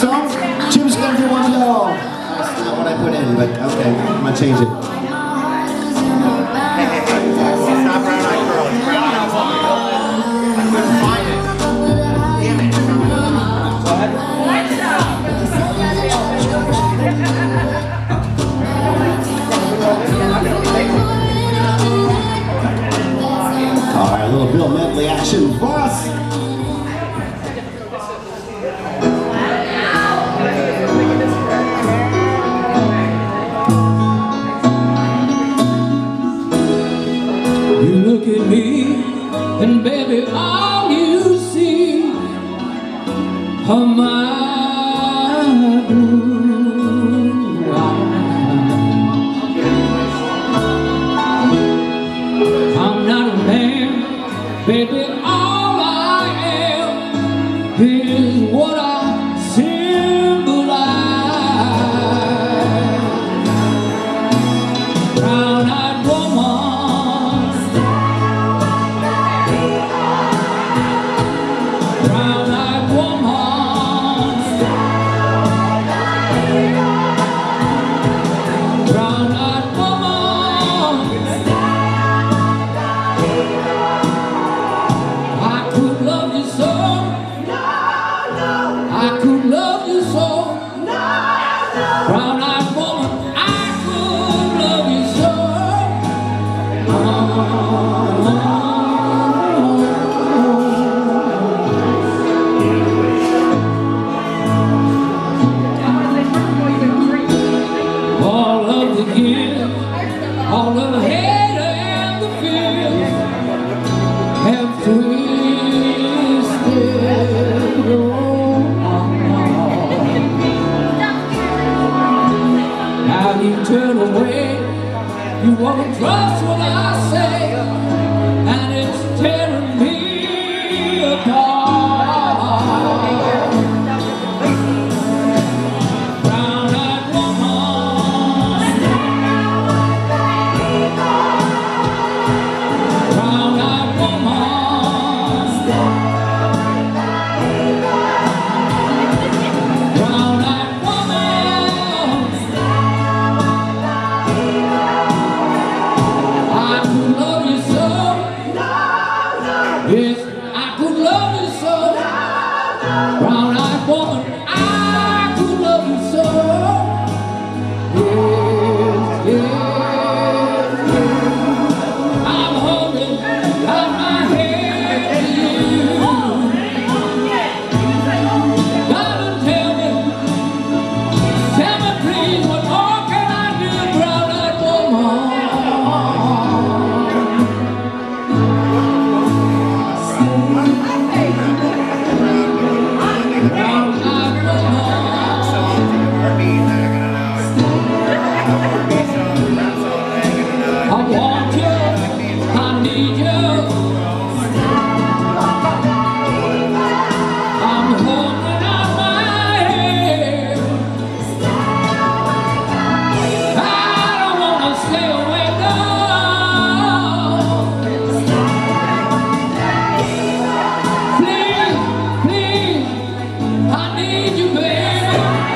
song? Jim's gonna do one though. That's not what I put in, but okay, I'm gonna change it. It's not Brown Eyed Girl, it's Brown Eyed Woman. I couldn't find it. Damn it. Go ahead. All right, a little Bill Medley action for us. You look at me, and baby, all you see are my blue eyes. I'm not a man, baby, all I am is what I symbolize. Brown-eyed woman, brown-eyed woman, brown-eyed woman. I could love you so, I could love you so, brown-eyed woman, I could love you so. All of the guilt, all of the hate and the fear have twisted Now you turn away, you won't trust what I say, and it's tearing me apart. Yes, I could love you so, brown-eyed woman, I could love you so. Yes, yes, yes. I'm holding out my hand to you. Darling, tell me please, what more can I do, brown-eyed woman? I want you, I need you. I'm holding out my hand. I don't wanna stay away, no. Please, please, I need you, baby.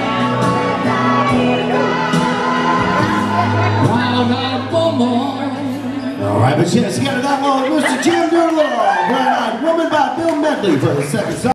Brown-eyed woman. All right, but yes, get that one, Mr. Jim Doolittle, Brown-Eyed Woman by Bill Medley for the second song.